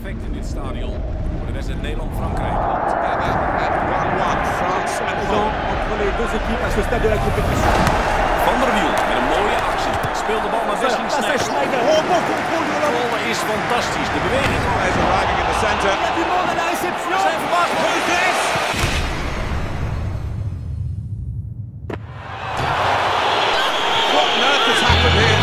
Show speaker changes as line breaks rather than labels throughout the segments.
perfect in dit stadion voor de wedstrijd Nederland-Frankrijk.
Entre les deux équipes à ce stade de la compétition.
Van der Wiel met een mooie actie. Speelt de bal naar Wesley Sneijder.
Oh, bon contrôle de
De bal is fantastisch. De beweging
Is arriving in the center.
Il y a du monde à la réception.
zijn verbaasd.
Who's this? What on earth has happened here?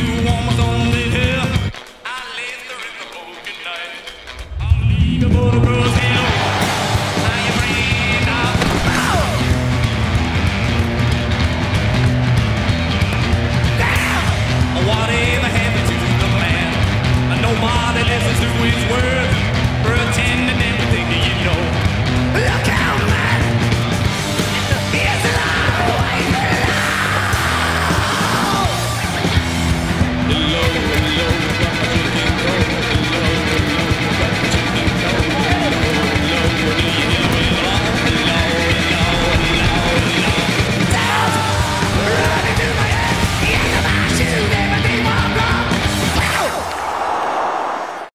I'll leave the